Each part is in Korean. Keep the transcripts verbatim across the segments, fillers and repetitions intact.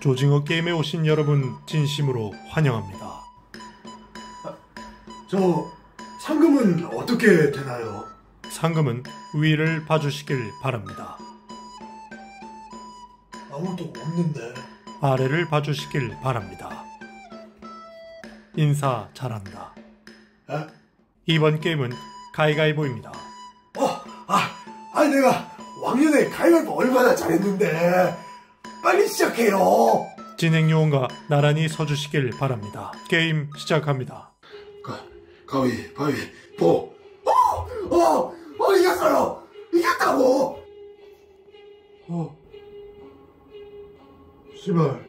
조징어 게임에 오신 여러분 진심으로 환영합니다. 아, 저 상금은 어떻게 되나요? 상금은 위를 봐주시길 바랍니다. 아무것도 없는데. 아래를 봐주시길 바랍니다. 인사 잘한다. 에? 이번 게임은 가위가위보입니다. 어, 아, 아 내가 왕년에 가위바위보 얼마나 잘했는데. 빨리 시작해요. 진행 요원과 나란히 서주시길 바랍니다. 게임 시작합니다. 가, 가위바위보. 어, 어, 어, 이겼어요. 이겼다고. 어, 씨발.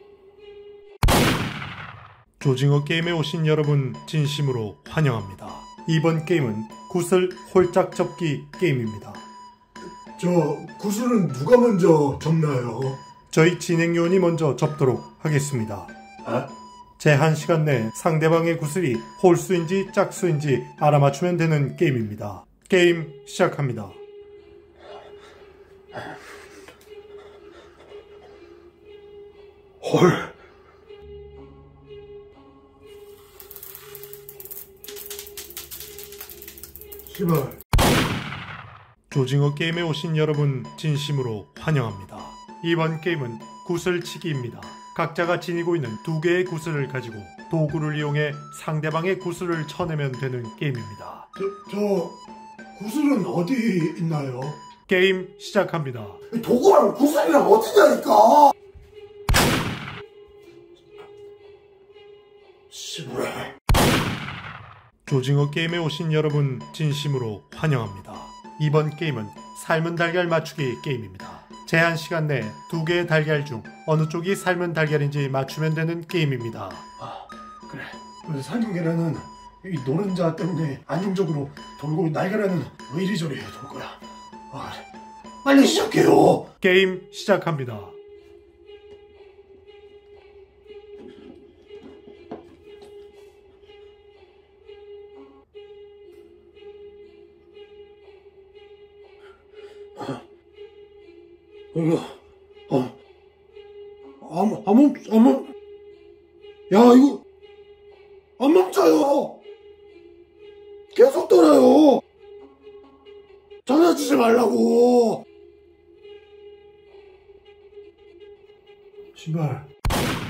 조징어 게임에 오신 여러분 진심으로 환영합니다. 이번 게임은 구슬 홀짝 접기 게임입니다. 저 구슬은 누가 먼저 접나요? 저희 진행 요원이 먼저 접도록 하겠습니다. 아? 제한 시간 내에 상대방의 구슬이 홀수인지 짝수인지 알아맞추면 되는 게임입니다. 게임 시작합니다. 헐. 씨발. 조징어 게임에 오신 여러분 진심으로 환영합니다. 이번 게임은 구슬치기입니다. 각자가 지니고 있는 두 개의 구슬을 가지고 도구를 이용해 상대방의 구슬을 쳐내면 되는 게임입니다. 저, 저 구슬은 어디 있나요? 게임 시작합니다. 도구랑 구슬이랑 어디냐니까. 씨발. 조징어 게임에 오신 여러분 진심으로 환영합니다. 이번 게임은 삶은 달걀 맞추기 게임입니다. 제한 시간 내에 두 개의 달걀 중 어느 쪽이 삶은 달걀인지 맞추면 되는 게임입니다. 아, 그래. 삶은 계란은 이 노른자 때문에 안정적으로 돌고 날계란은 이리저리 돌 거야. 아, 빨리 시작해요. 게임 시작합니다. 이거, 어, 아무, 아무, 아무, 야, 이거, 안 멈춰요! 계속 돌아요! 장난치지 말라고! 신발.